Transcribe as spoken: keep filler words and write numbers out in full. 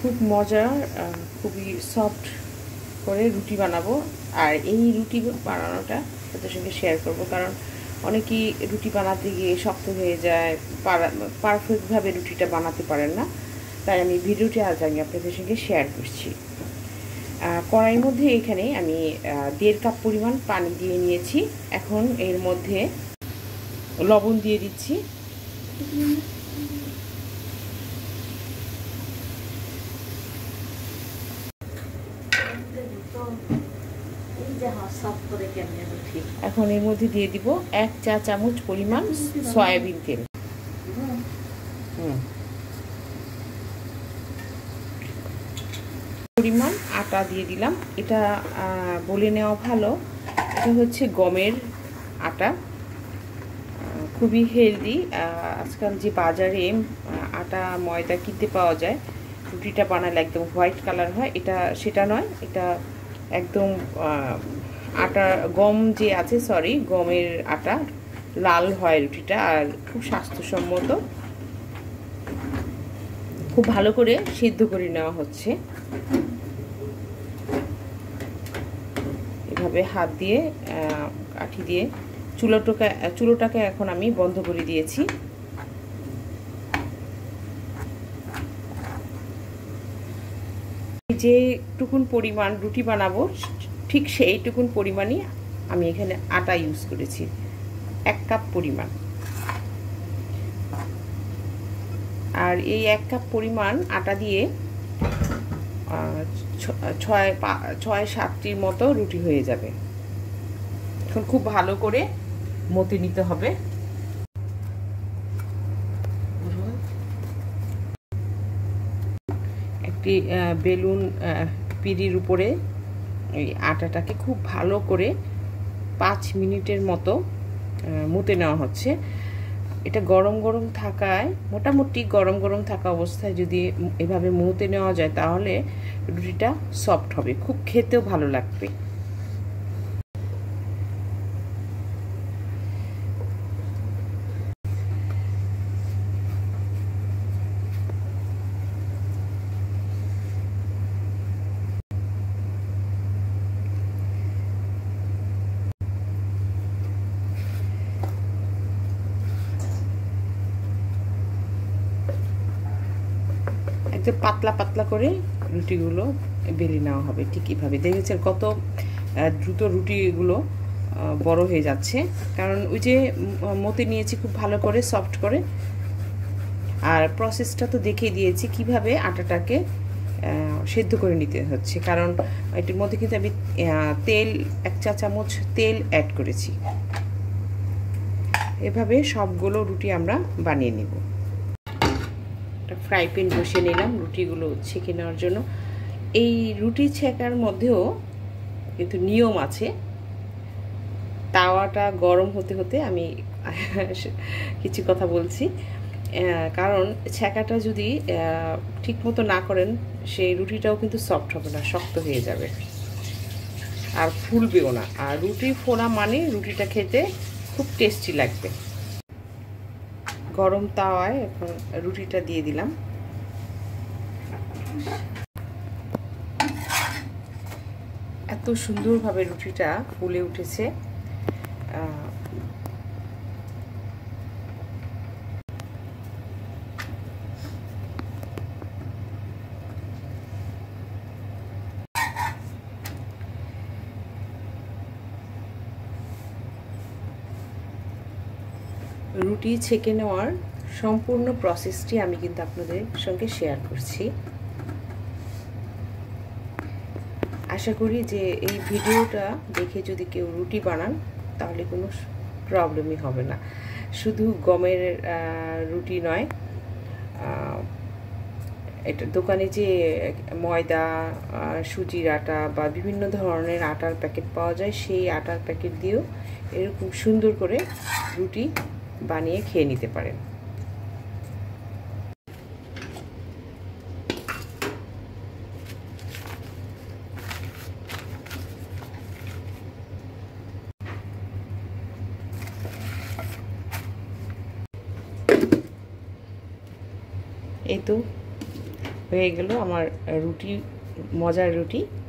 খুব মজার খুবই সফট করে রুটি বানাবো। আর এই রুটি বানানোটা তাদের সঙ্গে শেয়ার করব, কারণ অনেকেই রুটি বানাতে গিয়ে শক্ত হয়ে যায়, পারফেক্টভাবে রুটিটা বানাতে পারেন না। তাই আমি ভিডিওটি আজ আমি আপনাদের সঙ্গে শেয়ার করছি। কড়াইয়ের মধ্যে এখানে আমি দেড় কাপ পরিমাণ পানি দিয়ে নিয়েছি। এখন এর মধ্যে লবণ দিয়ে দিচ্ছি। এখন এর মধ্যে দিয়ে দিব এক চা চামচ পরিমাণ সয়াবিন তেল। পরিমাণ আটা দিয়ে দিলাম। এটা বলে নেওয়া ভালো, এটা হচ্ছে গমের আটা, খুবই হেলদি। আজকাল যে বাজারে আটা ময়দা কিনতে পাওয়া যায়, রুটিটা বানালে একদম হোয়াইট কালার হয়, এটা সেটা নয়। এটা একদম আটা গম যে আছে সরি গমের আটা, লাল হয় রুটিটা, আর খুব স্বাস্থ্যসম্মত। খুব ভালো করে সিদ্ধ করে নেওয়া হচ্ছে। এভাবে হাত দিয়ে কাঠি দিয়ে চুলোটাকে চুলোটাকে এখন আমি বন্ধ করে দিয়েছি। যে টুকুন পরিমাণ রুটি বানাবো ঠিক সেইটুকুন পরিমাণই আমি এখানে আটা ইউজ করেছি, এক কাপ পরিমাণ। আর এই এক কাপ পরিমাণ আটা দিয়ে ছয় ছয় সাতটির মতো রুটি হয়ে যাবে। এখন খুব ভালো করে মতে নিতে হবে। একটি বেলুন পিঁড়ির উপরে এই আটাটাকে খুব ভালো করে পাঁচ মিনিটের মতো মতে নেওয়া হচ্ছে। এটা গরম গরম থাকায়, মোটামুটি গরম গরম থাকা অবস্থায় যদি এভাবে মতে নেওয়া যায় তাহলে রুটিটা সফট হবে, খুব খেতেও ভালো লাগবে। একদম পাতলা পাতলা করে রুটিগুলো বেলে নেওয়া হবে। ঠিক এভাবে দেখেছেন কত দ্রুত রুটিগুলো বড় হয়ে যাচ্ছে, কারণ ওই যে মতে নিয়েছি খুব ভালো করে সফট করে। আর প্রসেসটা তো দেখিয়ে দিয়েছি কিভাবে আটাটাকে সেদ্ধ করে নিতে হচ্ছে, কারণ এটির মধ্যে কিন্তু আমি তেল এক চা চামচ তেল অ্যাড করেছি। এভাবে সবগুলো রুটি আমরা বানিয়ে নেব। ফ্রাই প্যান বসিয়ে নিলাম রুটিগুলো ছেঁকে নেওয়ার জন্য। এই রুটি ছেঁকার মধ্যেও কিন্তু নিয়ম আছে। তাওয়াটা গরম হতে হতে আমি কিছু কথা বলছি, কারণ ছেঁকাটা যদি ঠিকমতো না করেন সেই রুটিটাও কিন্তু সফট হবে না, শক্ত হয়ে যাবে আর ফুলবেও না। আর রুটি ফোড়া মানে রুটিটা খেতে খুব টেস্টি লাগবে। গরম তাওয়ায় এখন রুটিটা দিয়ে দিলাম। এত সুন্দরভাবে রুটিটা ফুলে উঠেছে। রুটি ছেঁকে নেওয়ার সম্পূর্ণ প্রসেসটি আমি কিন্তু আপনাদের সঙ্গে শেয়ার করছি। আশা করি যে এই ভিডিওটা দেখে যদি কেউ রুটি বানান তাহলে কোনো প্রবলেমই হবে না। শুধু গমের রুটি নয়, এটা দোকানে যে ময়দা, সুজির আটা বা বিভিন্ন ধরনের আটার প্যাকেট পাওয়া যায়, সেই আটার প্যাকেট দিয়েও এরকম সুন্দর করে রুটি বানিয়ে খেয়ে নিতে পারেন। এই তো হয়ে গেল আমার রুটি, মজার রুটি।